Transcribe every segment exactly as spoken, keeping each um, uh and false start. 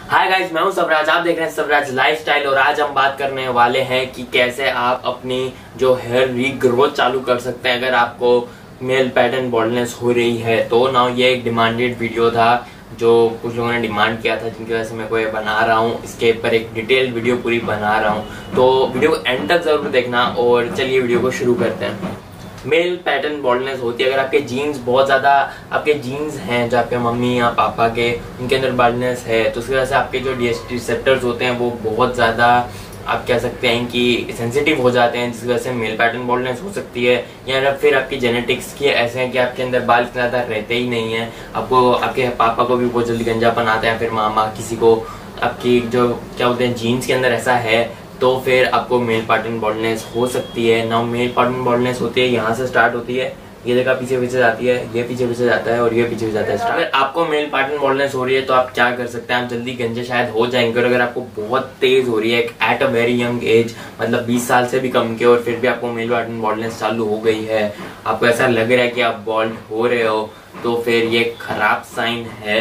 Hi guys, मैं हूं सबराज। आप देख रहे हैं सबराज लाइफस्टाइल और आज हम बात करने वाले हैं कि कैसे आप अपनी जो हेयर रीग्रोथ चालू कर सकते हैं अगर आपको मेल पैटर्न बॉल्डनेस हो रही है। तो ना ये एक डिमांडेड वीडियो था जो कुछ लोगों ने डिमांड किया था, जिनकी वजह से मैं कोई बना रहा हूँ। इसके ऊपर एक डिटेल्ड वीडियो पूरी बना रहा हूँ, तो वीडियो को एंड तक जरूर देखना। और चलिए वीडियो को शुरू करते हैं। मेल पैटर्न बॉल्डनेस होती है अगर आपके जीन्स बहुत ज्यादा आपके जीन्स हैं जो आपके मम्मी या पापा के, उनके अंदर बॉल्डनेस है, तो उसकी वजह से आपके जो डीएसटी रिसेप्टर्स होते हैं वो बहुत ज्यादा आप कह सकते हैं कि सेंसिटिव हो जाते हैं, जिसकी वजह से मेल पैटर्न बॉल्डनेस हो सकती है। या फिर आपकी जेनेटिक्स की ऐसे हैं कि आपके अंदर बाल इतना ज्यादा रहते ही नहीं है, आपको आपके पापा को भी बहुत जल्दी गंजापन आता है, फिर मामा किसी को आपकी जो क्या बोलते हैं जीन्स के अंदर ऐसा है, तो फिर आपको मेल पैटर्न बॉल्डनेस हो सकती है। ना मेल पैटर्न बॉल्डनेस होती है यहाँ से स्टार्ट होती है, ये जगह पीछे पीछे जाती है, ये पीछे पीछे जाता है और ये पीछे जाता है। अगर आपको मेल पैटर्न बॉल्डनेस हो रही है तो आप क्या कर सकते हैं, आप जल्दी गंजे शायद हो जाएंगे। और अगर आपको बहुत तेज हो रही है at a very young age, मतलब बीस साल से भी कम के, और फिर भी आपको मेल पैटर्न बॉल्डनेस चालू हो गई है, आपको ऐसा लग रहा है कि आप बॉल्ड हो रहे हो, तो फिर ये खराब साइन है।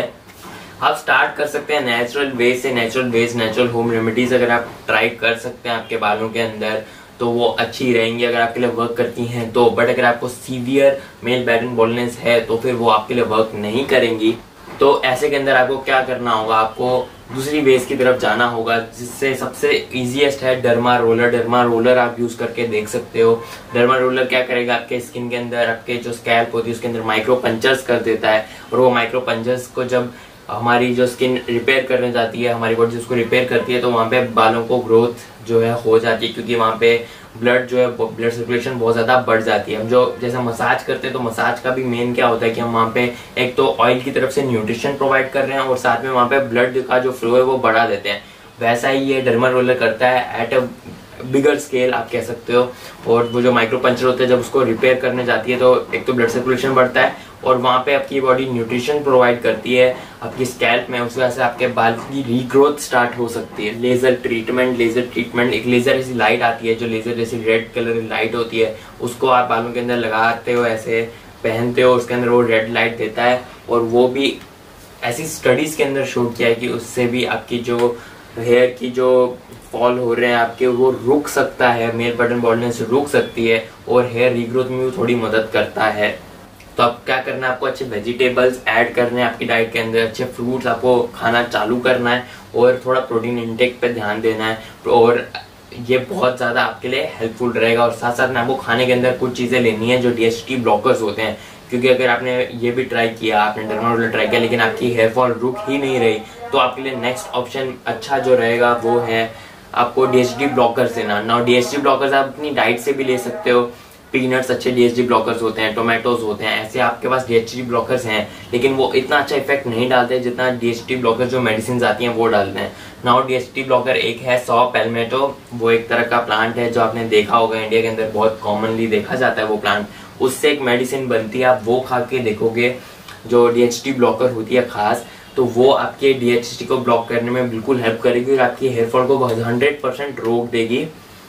आप स्टार्ट कर सकते हैं नेचुरल वे से। Natural ways natural home remedies अगर आप ट्राई कर सकते हैं आपके बालों के अंदर तो वो अच्छी रहेंगी अगर आपके लिए वर्क करती हैं तो। बट अगर आपको सीवियर मेल पैटर्न बॉल्डनेस है तो फिर वो आपके लिए वर्क नहीं करेंगी। तो ऐसे के अंदर आपको क्या करना होगा, आपको दूसरी वेज की तरफ जाना होगा, जिससे सबसे इजीएस्ट है डर्मा रोलर। डर्मा रोलर आप यूज करके देख सकते हो। डर्मा रोलर क्या करेगा, आपके स्किन के अंदर आपके जो स्कैल्प होती है उसके अंदर माइक्रो पंचर्स कर देता है, और वो माइक्रो पंचर्स को जब हमारी जो स्किन रिपेयर करने जाती है, हमारी बॉडी उसको रिपेयर करती है, तो वहाँ पे बालों को ग्रोथ जो है हो जाती है, क्योंकि वहाँ पे ब्लड जो है ब्लड सर्कुलेशन बहुत ज्यादा बढ़ जाती है। हम जो जैसे मसाज करते हैं तो मसाज का भी मेन क्या होता है कि हम वहाँ पे एक तो ऑयल की तरफ से न्यूट्रिशन प्रोवाइड कर रहे हैं और साथ में वहाँ पे ब्लड का जो फ्लो है वो बढ़ा देते हैं। वैसा ही ये डर्मा रोलर करता है एट अ बिगर स्केल आप कह सकते हो। और वो जो माइक्रो पंचर होते हैं जब उसको रिपेयर करने जाती है तो एक तो ब्लड सर्कुलेशन बढ़ता है और वहाँ पे आपकी बॉडी न्यूट्रिशन प्रोवाइड करती है आपकी स्कैल्प में, उस वजह से आपके बाल की रीग्रोथ स्टार्ट हो सकती है। लेजर ट्रीटमेंट लेजर ट्रीटमेंट एक लेजर ऐसी लाइट आती है जो लेजर जैसी रेड कलर की लाइट होती है, उसको आप बालों के अंदर लगाते हो, ऐसे पहनते हो, उसके अंदर वो रेड लाइट देता है। और वो भी ऐसी स्टडीज के अंदर शो किया है कि उससे भी आपकी जो हेयर की जो फॉल हो रहे हैं आपके वो रुक सकता है, मेल पैटर्न बॉल्डनेस रुक सकती है और हेयर रीग्रोथ में भी थोड़ी मदद करता है। तो अब क्या करना है, आपको अच्छे वेजिटेबल्स ऐड करने हैं आपकी डाइट के अंदर, अच्छे फ्रूट्स आपको खाना चालू करना है और थोड़ा प्रोटीन इंटेक पे ध्यान देना है, और ये बहुत ज्यादा आपके लिए हेल्पफुल रहेगा। और साथ साथ में आपको खाने के अंदर कुछ चीजें लेनी है जो डीएसटी ब्लॉकर्स होते हैं, क्योंकि अगर आपने ये भी ट्राई किया, आपने डर्मा रोलर ट्राई किया लेकिन आपकी हेयर फॉल रुक ही नहीं रही, तो आपके लिए नेक्स्ट ऑप्शन अच्छा जो रहेगा वो है आपको डीएसटी ब्लॉकर्स लेना। ना डीएसटी ब्लॉकर्स आप अपनी डाइट से भी ले सकते हो, पीनट्स अच्छे डीएसटी ब्लॉकर्स होते हैं, टोमेटोज होते हैं, ऐसे आपके पास डीएसटी ब्लॉकर्स हैं, लेकिन वो इतना अच्छा इफेक्ट नहीं डालते जितना डीएसटी ब्लॉकर्स जो मेडिसिन आती हैं वो डालते हैं। नाउ डीएसटी ब्लॉकर एक है सॉ पैल्मेटो, वो एक तरह का प्लांट है जो आपने देखा होगा इंडिया के अंदर बहुत कॉमनली देखा जाता है वो प्लांट, उससे एक मेडिसिन बनती है, आप वो खा के देखोगे जो डीएसटी ब्लॉकर होती है खास, तो वो आपके डीएचटी को ब्लॉक करने में बिल्कुल हेल्प करेगी और आपकी हेयर फॉल को हंड्रेड परसेंट रोक देगी।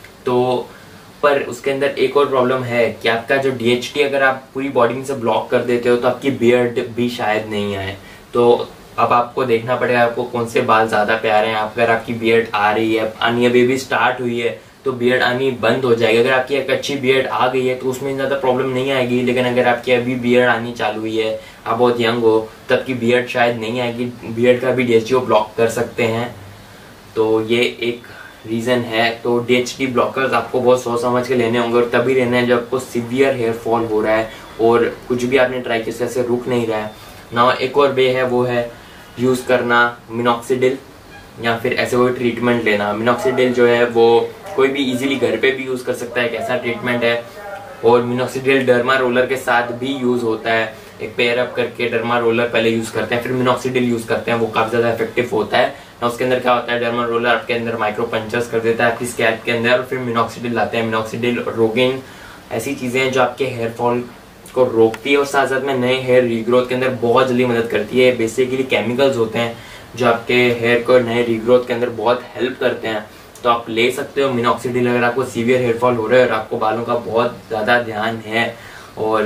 तो पर उसके अंदर एक और प्रॉब्लम है कि आपका जो डीएचटी अगर आप पूरी बॉडी में से ब्लॉक कर देते हो तो आपकी बियर्ड भी शायद नहीं आए। तो अब आपको देखना पड़ेगा आपको कौन से बाल ज्यादा प्यारे हैं। अगर आपकी बियर्ड आ रही है, आनी अभी भी स्टार्ट हुई है, तो बियर्ड आनी बंद हो जाएगी। अगर आपकी एक अच्छी बियर्ड आ गई है तो उसमें ज्यादा प्रॉब्लम नहीं आएगी, लेकिन अगर आपकी अभी बियर्ड आनी चालू हुई है, आप बहुत यंग हो, तब की बियर्ड शायद नहीं आएगी, बियर्ड का भी डीएचटी ब्लॉक कर सकते हैं। तो ये एक रीजन है। तो डीएचटी ब्लॉकर्स आपको बहुत सोच समझ के लेने होंगे और तभी लेने हैं जब आपको सीवियर हेयर फॉल हो रहा है और कुछ भी आपने ट्राई किया से रुक नहीं रहा है ना। एक और वे है वो है यूज करना मिनॉक्सिडिल या फिर ऐसे कोई ट्रीटमेंट लेना। मिनॉक्सिडिल जो है वो कोई भी इजीली घर पे भी यूज कर सकता है, कैसा ट्रीटमेंट है। और मिनॉक्सिडिल डर्मा रोलर के साथ भी यूज होता है, एक पेयर अप करके डर्मा रोलर पहले यूज करते हैं फिर मिनॉक्सिडिल यूज करते हैं, वो काफी ज्यादा इफेक्टिव होता है ना। उसके अंदर क्या होता है, डर्मा रोलर आपके अंदर माइक्रो पंचर्स कर देता है आपकी स्कैल्प के अंदर, और फिर मिनॉक्सिडिल लाते हैं। मिनॉक्सिडिल रोगिन ऐसी चीजें हैं जो आपके हेयर फॉल को रोकती है और साथ साथ में नए हेयर रीग्रोथ के अंदर बहुत जल्दी मदद करती है। बेसिकली केमिकल्स होते हैं जो आपके हेयर को नए रीग्रोथ के अंदर बहुत हेल्प करते हैं, तो आप ले सकते हो मिनॉक्सिडिल अगर आपको सीवियर हेयर फॉल हो रहा है और आपको बालों का बहुत ज्यादा ध्यान है और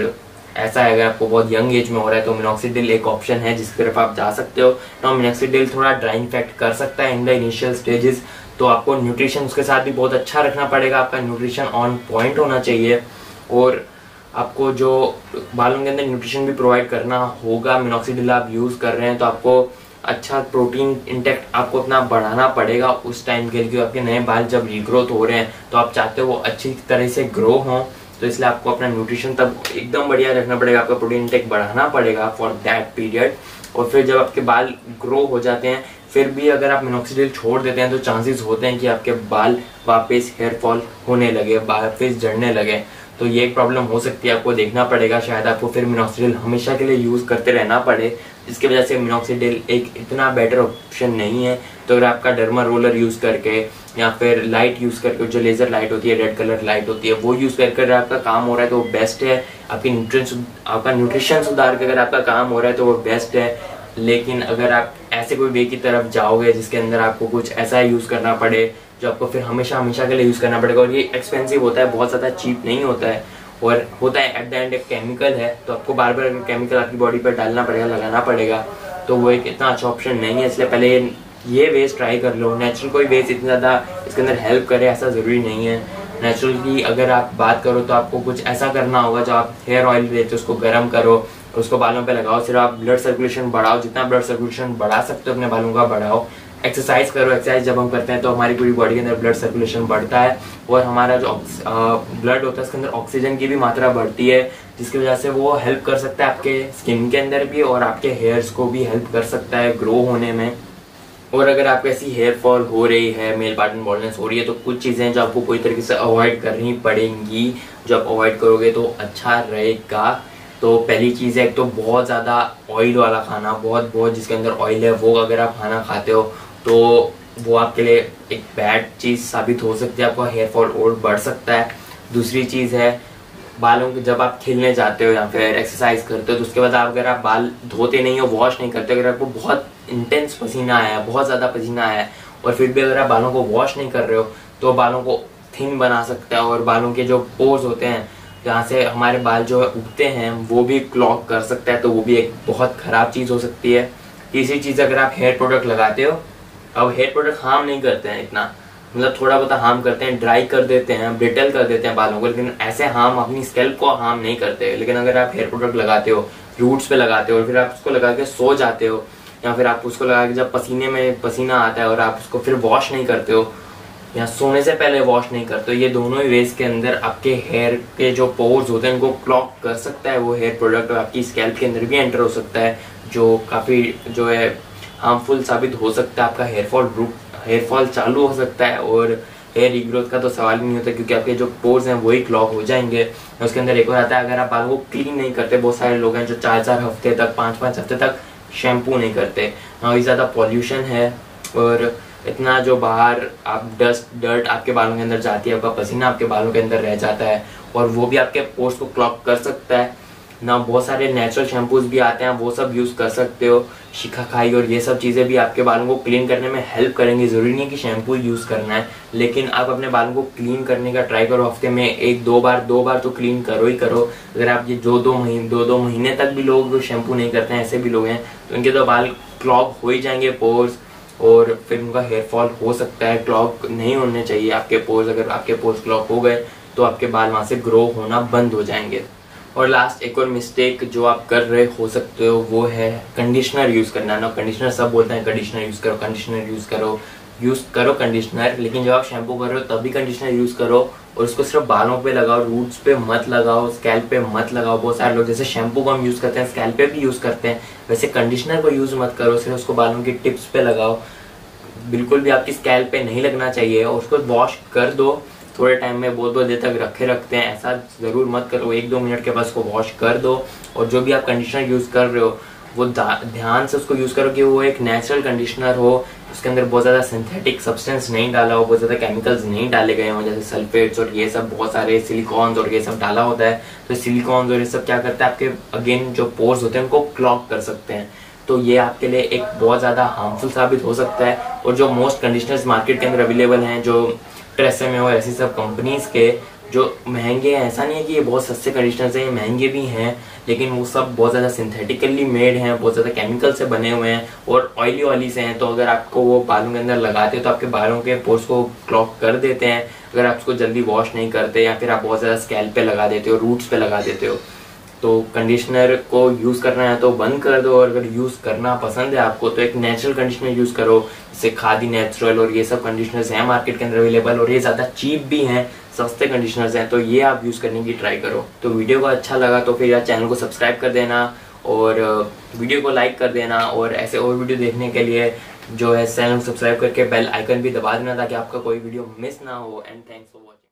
ऐसा है, अगर आपको बहुत यंग एज में हो रहा है तो मिनॉक्सिडिल एक ऑप्शन है जिसकी तरफ आप जा सकते हो। तो मिनॉक्सिडिल थोड़ा ड्राइंग इफेक्ट कर सकता है इन द इनिशियल स्टेजेस, तो आपको न्यूट्रिशन उसके साथ भी बहुत अच्छा रखना पड़ेगा, आपका न्यूट्रिशन ऑन पॉइंट होना चाहिए और आपको जो बालों के अंदर न्यूट्रिशन भी प्रोवाइड करना होगा। मिनॉक्सिडिल आप यूज़ कर रहे हैं तो आपको अच्छा प्रोटीन इंटेक्ट आपको अपना बढ़ाना पड़ेगा उस टाइम के लिए, क्योंकि आपके नए बाल जब रीग्रोथ हो रहे हैं तो आप चाहते हो वो अच्छी तरह से ग्रो हों, तो इसलिए आपको अपना न्यूट्रिशन तब एकदम बढ़िया रखना पड़ेगा, आपका प्रोटीन इंटेक बढ़ाना पड़ेगा फॉर दैट पीरियड। और फिर जब आपके बाल ग्रो हो जाते हैं फिर भी अगर आप मिनॉक्सिडिल छोड़ देते हैं तो चांसेस होते हैं कि आपके बाल वापस हेयर फॉल होने लगे, वापस झड़ने लगे, तो ये एक प्रॉब्लम हो सकती है। आपको देखना पड़ेगा, शायद आपको फिर मिनॉक्सिडिल हमेशा के लिए यूज़ करते रहना पड़े, जिसकी वजह से मिनॉक्सिडिल एक इतना बेटर ऑप्शन नहीं है। तो अगर आपका डर्मा रोलर यूज़ करके या फिर लाइट यूज़ करके, जो लेज़र लाइट होती है, रेड कलर लाइट होती है, वो यूज़ करके अगर आपका काम हो रहा है तो वो बेस्ट है। आपकी न्यूट्रिशन आपका न्यूट्रिशन सुधार के अगर आपका काम हो रहा है तो वो बेस्ट है। लेकिन अगर आप ऐसे कोई वे की तरफ जाओगे जिसके अंदर आपको कुछ ऐसा यूज़ करना पड़े जो आपको फिर हमेशा हमेशा के लिए यूज़ करना पड़ेगा, और ये एक्सपेंसिव होता है, बहुत ज़्यादा चीप नहीं होता है, और होता है एट द एंड एक केमिकल है, तो आपको बार बार केमिकल आपकी बॉडी पर डालना पड़ेगा, लगाना पड़ेगा, तो वो एक इतना अच्छा ऑप्शन नहीं है। इसलिए पहले ये वेज ट्राई कर लो। नेचुरल कोई वेज इतना ज़्यादा इसके अंदर हेल्प करे ऐसा ज़रूरी नहीं है। नेचुरल की अगर आप बात करो तो आपको कुछ ऐसा करना होगा, जो आप हेयर ऑयल लेते हो उसको गर्म करो, उसको बालों पे लगाओ, सिर्फ आप ब्लड सर्कुलेशन बढ़ाओ, जितना ब्लड सर्कुलेशन बढ़ा सकते हो अपने बालों का बढ़ाओ। एक्सरसाइज करो, एक्सरसाइज जब हम करते हैं तो हमारी पूरी बॉडी के अंदर ब्लड सर्कुलेशन बढ़ता है और हमारा जो ब्लड होता है उसके अंदर ऑक्सीजन की भी मात्रा बढ़ती है, जिसकी वजह से वो हेल्प कर सकता है आपके स्किन के अंदर भी और आपके हेयर्स को भी हेल्प कर सकता है ग्रो होने में। और अगर आपको ऐसी हेयर फॉल हो रही है, मेल पैटर्न बॉल्डनेस हो रही है, तो कुछ चीज़ें जो आपको पूरी तरीके से अवॉइड करनी पड़ेंगी, जो आप अवॉइड करोगे तो अच्छा रहेगा। तो पहली चीज़ है, एक तो बहुत ज़्यादा ऑयल वाला खाना, बहुत बहुत जिसके अंदर ऑयल है वो अगर आप खाना खाते हो तो वो आपके लिए एक बैड चीज़ साबित हो सकती है, आपका हेयर फॉल और बढ़ सकता है। दूसरी चीज़ है, बालों के जब आप खिलने जाते हो या फिर एक्सरसाइज करते हो तो उसके बाद आप अगर आप बाल धोते नहीं हो, वॉश नहीं करते, अगर आपको बहुत इंटेंस पसीना आया, बहुत ज़्यादा पसीना आया और फिर भी अगर आप बालों को वॉश नहीं कर रहे हो तो बालों को थिन बना सकता है, और बालों के जो पोर्स होते हैं जहाँ से हमारे बाल जो उगते हैं वो भी क्लॉग कर सकता है, तो वो भी एक बहुत ख़राब चीज़ हो सकती है। तीसरी चीज़, अगर आप हेयर प्रोडक्ट लगाते हो, अब हेयर प्रोडक्ट हार्म नहीं करते हैं इतना, मतलब थोड़ा बहुत हार्म करते हैं, ड्राई कर देते हैं, ब्रिटल कर देते हैं बालों को, लेकिन ऐसे हार्म अपनी स्कैल्प को हार्म नहीं करते। लेकिन अगर आप हेयर प्रोडक्ट लगाते हो, रूट्स पे लगाते हो और फिर आप उसको लगा के सो जाते हो, या फिर आप उसको लगा के जब पसीने में पसीना आता है और आप उसको फिर वॉश नहीं करते हो या सोने से पहले वॉश नहीं करते हो, ये दोनों ही वेज के अंदर आपके हेयर के जो पोर्स होते हैं उनको क्लॉग कर सकता है वो हेयर प्रोडक्ट, और आपकी स्कैल्प के अंदर भी एंटर हो सकता है, जो काफ़ी जो है हार्मफुल साबित हो सकता है। आपका हेयर फॉल हेयर फॉल चालू हो सकता है, और हेयर रीग्रोथ का तो सवाल ही नहीं होता, क्योंकि आपके जो पोर्स हैं वही क्लॉग हो जाएंगे। उसके अंदर एक और आता है, अगर आप बालों को क्लीन नहीं करते, बहुत सारे लोग हैं जो चार चार हफ्ते तक, पाँच पाँच हफ्ते तक शैम्पू नहीं करते, और ज़्यादा पॉल्यूशन है और इतना जो बाहर आप डस्ट डर्ट आपके बालों के अंदर जाती है, आपका पसीना आपके बालों के अंदर रह जाता है और वो भी आपके पोर्स को क्लॉग कर सकता है ना। बहुत सारे नेचुरल शैम्पूज भी आते हैं, वो सब यूज़ कर सकते हो, शिकाकाई और ये सब चीज़ें भी आपके बालों को क्लीन करने में हेल्प करेंगी। ज़रूरी नहीं कि शैम्पू यूज़ करना है, लेकिन आप अपने बालों को क्लीन करने का ट्राई करो, हफ्ते में एक दो बार दो बार तो क्लीन करो ही करो। अगर आप ये जो दो महीने दो दो महीने तक भी लोग शैम्पू नहीं करते हैं, ऐसे भी लोग हैं, तो इनके तो बाल क्लॉग हो ही जाएंगे पोर्स, और फिर उनका हेयर फॉल हो सकता है। क्लॉग नहीं होने चाहिए आपके पोर्स, अगर आपके पोर्स क्लॉग हो गए तो आपके बाल वहाँ से ग्रो होना बंद हो जाएंगे। और लास्ट एक और मिस्टेक जो आप कर रहे हो सकते हो वो है कंडीशनर यूज़ करना ना। कंडीशनर सब बोलते हैं कंडीशनर यूज़ करो, कंडीशनर यूज़ करो, यूज़ करो कंडीशनर, लेकिन जब आप शैम्पू कर रहे हो तभी कंडीशनर यूज़ करो, और उसको सिर्फ बालों पे लगाओ, रूट्स पे मत लगाओ, स्कैल्प पे मत लगाओ। बहुत सारे लोग जैसे शैम्पू को हम यूज़ करते हैं स्कैल्प पे भी यूज़ करते हैं, वैसे कंडीशनर को यूज़ मत करो, सिर्फ उसको बालों की टिप्स पे लगाओ, बिल्कुल भी आपकी स्कैल्प पे नहीं लगना चाहिए। और उसको वॉश कर दो थोड़े टाइम में, बहुत बहुत देर तक रखे रखते हैं, ऐसा ज़रूर मत करो, एक दो मिनट के बाद उसको वॉश कर दो। और जो भी आप कंडीशनर यूज़ कर रहे हो वो ध्यान से उसको यूज़ करो कि वो एक नेचुरल कंडीशनर हो, उसके अंदर बहुत ज़्यादा सिंथेटिक सब्सटेंस नहीं डाला हो, बहुत ज़्यादा केमिकल्स नहीं डाले गए हों, जैसे सल्फेट्स और ये सब, बहुत सारे सिलिकॉन्स और ये सब डाला होता है। तो सिलिकॉन्स और ये सब क्या करता है, आपके अगेन जो पोर्स होते हैं उनको क्लॉग कर सकते हैं, तो ये आपके लिए एक बहुत ज़्यादा हार्मफुल साबित हो सकता है। और जो मोस्ट कंडीशनर्स मार्केट के अंदर अवेलेबल हैं, जो ट्रेसेमे और ऐसी सब कंपनीज के, जो महंगे हैं, ऐसा नहीं है कि ये बहुत सस्ते कंडीशनर्स हैं, ये महंगे भी हैं, लेकिन वो सब बहुत ज़्यादा सिंथेटिकली मेड हैं, बहुत ज़्यादा केमिकल से बने हुए हैं और ऑयली ऑयली से हैं। तो अगर आपको वो बालों के अंदर लगाते हो तो आपके बालों के पोर्स को क्लॉग कर देते हैं अगर आप उसको जल्दी वॉश नहीं करते, या फिर आप बहुत ज़्यादा स्कैल्प पे लगा देते हो, रूट्स पे लगा देते हो। तो कंडीशनर को यूज़ करना है तो बंद कर दो, और अगर यूज़ करना पसंद है आपको तो एक नेचुरल कंडीशनर यूज़ करो, जैसे खादी नेचुरल और ये सब कंडीशनर्स हैं मार्केट के अंदर अवेलेबल, और ये ज़्यादा चीप भी हैं, सस्ते कंडीशनर्स हैं, तो ये आप यूज़ करने की ट्राई करो। तो वीडियो को अच्छा लगा तो फिर यार चैनल को सब्सक्राइब कर देना और वीडियो को लाइक कर देना, और ऐसे और वीडियो देखने के लिए जो है चैनल को सब्सक्राइब करके बेल आइकन भी दबा देना ताकि आपका कोई वीडियो मिस ना हो। And thanks for watching.